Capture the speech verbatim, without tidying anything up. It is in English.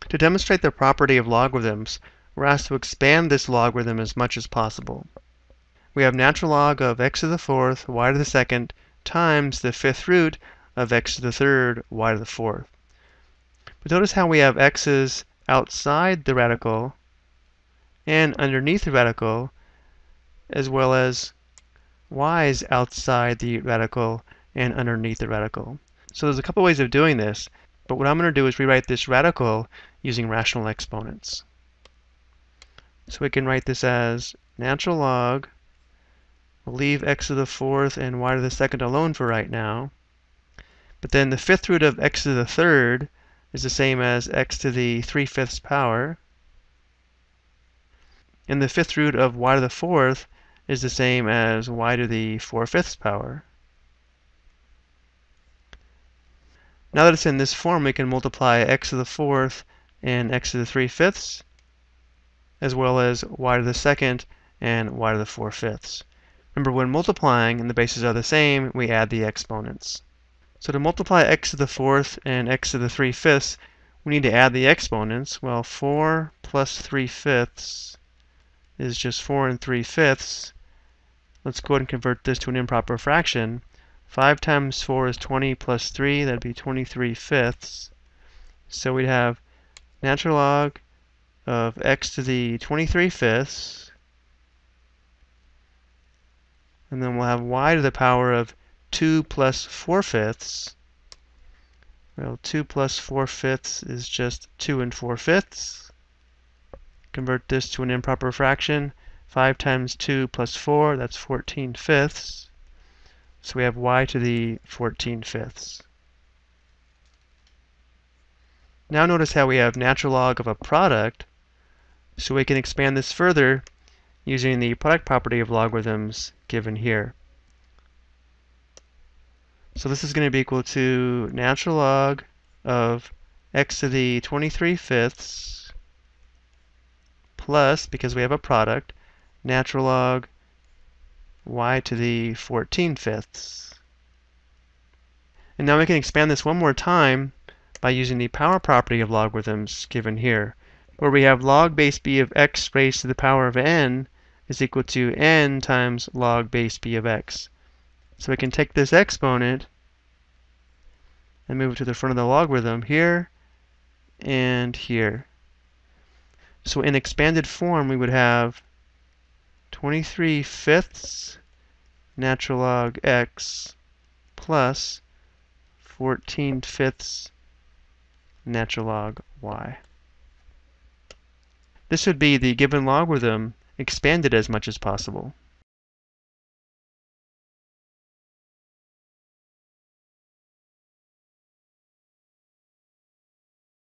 To demonstrate the property of logarithms, we're asked to expand this logarithm as much as possible. We have natural log of x to the fourth, y to the second, times the fifth root of x to the third, y to the fourth. But notice how we have x's outside the radical and underneath the radical, as well as y's outside the radical and underneath the radical. So there's a couple ways of doing this, but what I'm going to do is rewrite this radical using rational exponents. So we can write this as natural log, we'll leave x to the fourth and y to the second alone for right now, but then the fifth root of x to the third is the same as x to the three fifths power, and the fifth root of y to the fourth is the same as y to the four fifths power. Now that it's in this form, we can multiply x to the fourth and x to the three fifths, as well as y to the second and y to the four fifths. Remember, when multiplying and the bases are the same, we add the exponents. So to multiply x to the fourth and x to the three fifths, we need to add the exponents. Well, four plus three fifths is just four and three fifths. Let's go ahead and convert this to an improper fraction. five times four is twenty plus three, that'd be twenty-three fifths. So we'd have natural log of x to the twenty-three fifths, and then we'll have y to the power of two plus four fifths. Well, two plus four fifths is just two and four fifths. Convert this to an improper fraction. five times two plus four, that's fourteen fifths. So we have y to the fourteen fifths. Now notice how we have natural log of a product, so we can expand this further using the product property of logarithms given here. So this is going to be equal to natural log of x to the twenty-three fifths plus, because we have a product, natural log y to the fourteen fifths. And now we can expand this one more time by using the power property of logarithms given here, where we have log base b of x raised to the power of n is equal to n times log base b of x. So we can take this exponent and move it to the front of the logarithm here and here. So in expanded form, we would have twenty-three fifths natural log x plus fourteen fifths natural log y. This would be the given logarithm expanded as much as possible.